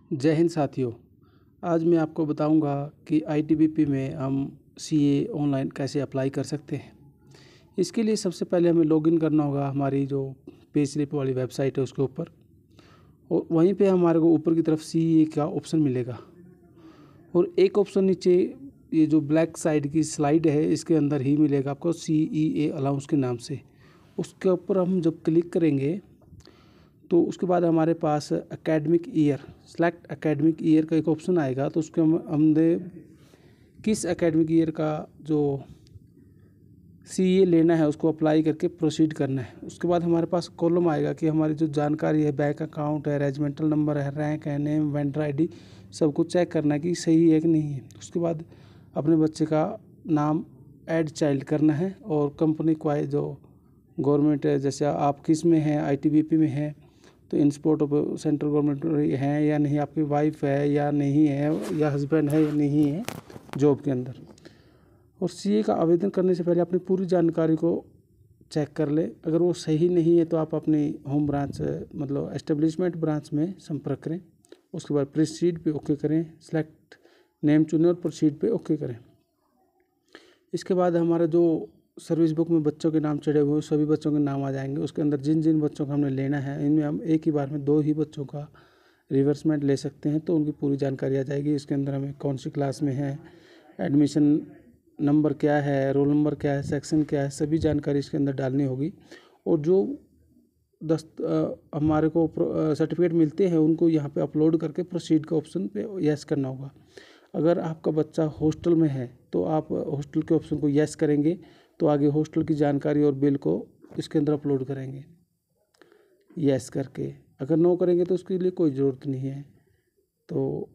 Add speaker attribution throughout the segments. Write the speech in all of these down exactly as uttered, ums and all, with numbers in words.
Speaker 1: जय हिंद साथियों। आज मैं आपको बताऊंगा कि आई टी बी पी में हम सी ए ऑनलाइन कैसे अप्लाई कर सकते हैं। इसके लिए सबसे पहले हमें लॉगिन करना होगा हमारी जो पे स्लिप वाली वेबसाइट है उसके ऊपर, और वहीं पे हमारे को ऊपर की तरफ सी ए का ऑप्शन मिलेगा और एक ऑप्शन नीचे ये जो ब्लैक साइड की स्लाइड है इसके अंदर ही मिलेगा आपको सी ई ए अलाउंस के नाम से। उसके ऊपर हम जब क्लिक करेंगे तो उसके बाद हमारे पास academic year select academic year का एक ऑप्शन आएगा। तो उसके हम हमने किस एकेडमिक ईयर का जो सी ए लेना है उसको अप्लाई करके प्रोसीड करना है। उसके बाद हमारे पास कॉलम आएगा कि हमारी जो जानकारी है, बैंक अकाउंट है, रेजिमेंटल नंबर है, रैंक है, नेम, वेंडर आई डी, सब कुछ चेक करना है कि सही है कि नहीं है। उसके बाद अपने बच्चे का नाम ऐड चाइल्ड करना है और कंपनी को जो गवर्नमेंट है, जैसे आप किस में हैं, आई टी बी पी में हैं तो in support of central government हैं या नहीं, आपकी वाइफ है या नहीं है, या हस्बैंड है या नहीं है जॉब के अंदर। और सी ए का आवेदन करने से पहले अपनी पूरी जानकारी को चेक कर ले। अगर वो सही नहीं है तो आप अपनी होम ब्रांच मतलब एस्टेब्लिशमेंट ब्रांच में संपर्क करें। उसके बाद प्रोसीड पे ओके करें, सेलेक्ट नेम चुनें और प्रोसीड पे ओके करें। इसके बाद हमारा जो सर्विस बुक में बच्चों के नाम चढ़े हुए सभी बच्चों के नाम आ जाएंगे। उसके अंदर जिन जिन बच्चों का हमने लेना है इनमें हम एक ही बार में दो ही बच्चों का रिवर्समेंट ले सकते हैं, तो उनकी पूरी जानकारी आ जाएगी। इसके अंदर हमें कौन सी क्लास में है, एडमिशन नंबर क्या है, रोल नंबर क्या है, सेक्शन क्या है, सभी जानकारी इसके अंदर डालनी होगी। और जो दस्त हमारे को सर्टिफिकेट मिलते हैं उनको यहाँ पे अपलोड करके प्रोसीड के ऑप्शन पे यस करना होगा। अगर आपका बच्चा हॉस्टल में है तो आप हॉस्टल के ऑप्शन को यस करेंगे तो आगे हॉस्टल की जानकारी और बिल को इसके अंदर अपलोड करेंगे यस करके। अगर नो करेंगे तो उसके लिए कोई ज़रूरत नहीं है। तो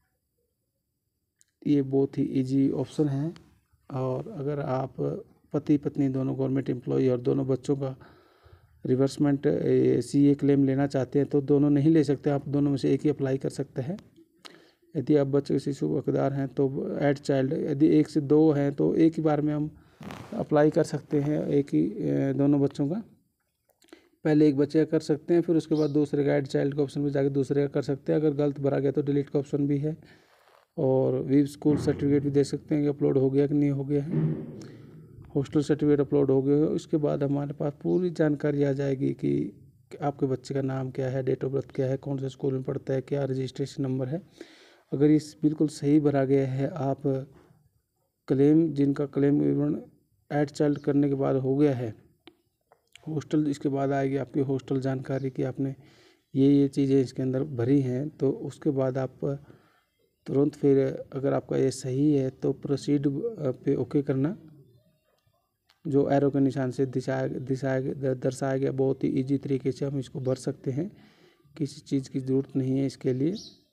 Speaker 1: ये बहुत ही इजी ऑप्शन है। और अगर आप पति पत्नी दोनों गवर्नमेंट एम्प्लॉय और दोनों बच्चों का रिवर्समेंट सी ए क्लेम लेना चाहते हैं तो दोनों नहीं ले सकते, आप दोनों में से एक ही अप्लाई कर सकते हैं। यदि आप बच्चे के शिशु हकदार हैं तो ऐड चाइल्ड, यदि एक से दो हैं तो एक ही बार में हम अप्लाई कर सकते हैं एक ही दोनों बच्चों का। पहले एक बच्चे का कर सकते हैं, फिर उसके बाद दूसरे का ऐड चाइल्ड के ऑप्शन में जाके दूसरे का कर सकते हैं। अगर गलत भरा गया तो डिलीट का ऑप्शन भी है। और वी स्कूल सर्टिफिकेट भी दे सकते हैं कि अपलोड हो गया कि नहीं हो गया है। हॉस्टल सर्टिफिकेट अपलोड हो गया। उसके बाद हमारे पास पूरी जानकारी आ जाएगी कि आपके बच्चे का नाम क्या है, डेट ऑफ बर्थ क्या है, कौन से स्कूल में पढ़ता है, क्या रजिस्ट्रेशन नंबर है। अगर ये बिल्कुल सही भरा गया है, आप क्लेम जिनका क्लेम विवरण ऐड चाइल्ड करने के बाद हो गया है, हॉस्टल इसके बाद आएगी आपकी हॉस्टल जानकारी कि आपने ये ये चीज़ें इसके अंदर भरी हैं, तो उसके बाद आप तुरंत फिर अगर आपका ये सही है तो प्रोसीड पे ओके करना। जो एरो के निशान से दिशाया दिशाया दर्शाया गया बहुत ही इजी तरीके से हम इसको भर सकते हैं, किसी चीज़ की ज़रूरत नहीं है इसके लिए।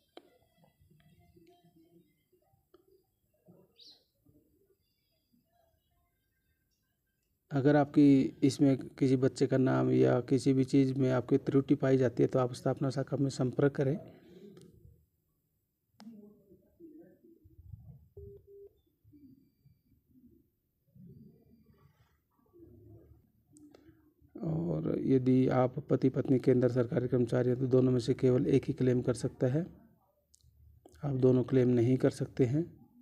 Speaker 1: अगर आपकी इसमें किसी बच्चे का नाम या किसी भी चीज़ में आपकी त्रुटि पाई जाती है तो आप स्थापना शाखा में संपर्क करें। और यदि आप पति पत्नी केंद्र सरकारी कर्मचारी हैं तो दोनों में से केवल एक ही क्लेम कर सकता है, आप दोनों क्लेम नहीं कर सकते हैं।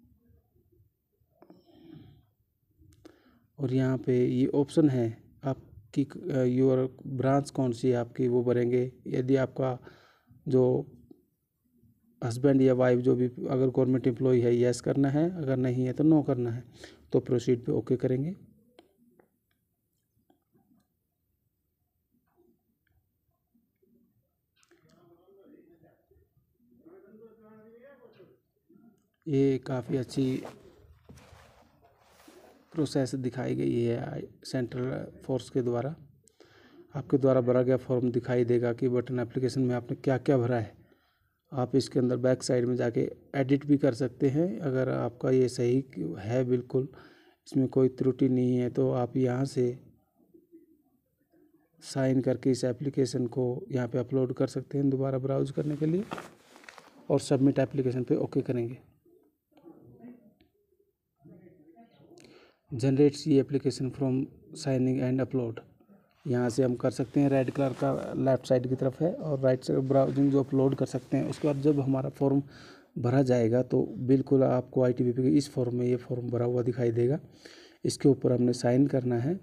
Speaker 1: और यहाँ पे ये ऑप्शन है आपकी योर ब्रांच कौन सी है आपकी, वो भरेंगे। यदि आपका जो हस्बैंड या वाइफ जो भी अगर गवर्नमेंट एम्प्लॉय है यस करना है, अगर नहीं है तो नो करना है। तो प्रोसीड पे ओके करेंगे। ये काफ़ी अच्छी प्रोसेस दिखाई गई है सेंट्रल फोर्स के द्वारा। आपके द्वारा भरा गया फॉर्म दिखाई देगा कि बटन एप्लीकेशन में आपने क्या क्या भरा है। आप इसके अंदर बैक साइड में जाके एडिट भी कर सकते हैं। अगर आपका ये सही है, बिल्कुल इसमें कोई त्रुटि नहीं है, तो आप यहाँ से साइन करके इस एप्लीकेशन को यहाँ पे अपलोड कर सकते हैं दोबारा ब्राउज करने के लिए, और सबमिट एप्लीकेशन पे ओके करेंगे। Generate C application from signing and upload. यहाँ से हम कर सकते हैं, रेड कलर का लेफ़्ट साइड की तरफ है, और राइट साइड ब्राउजिंग जो अपलोड कर सकते हैं। उसके बाद जब हमारा फॉर्म भरा जाएगा तो बिल्कुल आपको आई टी बी पी के इस फॉर्म में ये फॉर्म भरा हुआ दिखाई देगा। इसके ऊपर हमने साइन करना है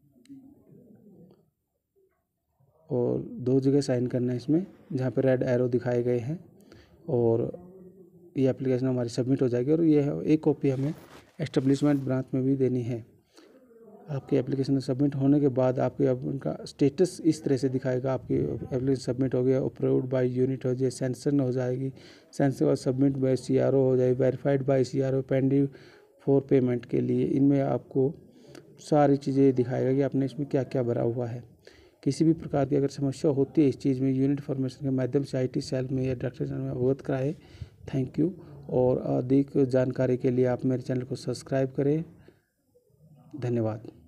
Speaker 1: और दो जगह साइन करना है इसमें, जहाँ पे रेड एरो दिखाए गए हैं, और ये एप्लीकेशन हमारी सबमिट हो जाएगी। और ये एक कॉपी हमें एस्टेब्लिशमेंट ब्रांच में भी देनी है। आपकी एप्लीकेशन सबमिट होने के बाद आपके उनका स्टेटस इस तरह से दिखाएगा, आपकी एप्लीकेशन सबमिट हो गया, अप्रूव्ड बाय यूनिट हो जाए, सेंसन हो जाएगी, सेंसन के बाद submit by C R O हो जाए, verified by C R O, pending for payment के लिए। इनमें आपको सारी चीज़ें दिखाएगा कि आपने इसमें क्या क्या भरा हुआ है। किसी भी प्रकार की अगर समस्या होती है इस चीज़ में, यूनिट फॉर्मेशन के माध्यम से आई टी सेल में या डायरेक्टर में अवगत कराएं। Thank you. और अधिक जानकारी के लिए आप मेरे चैनल को सब्सक्राइब करें। धन्यवाद।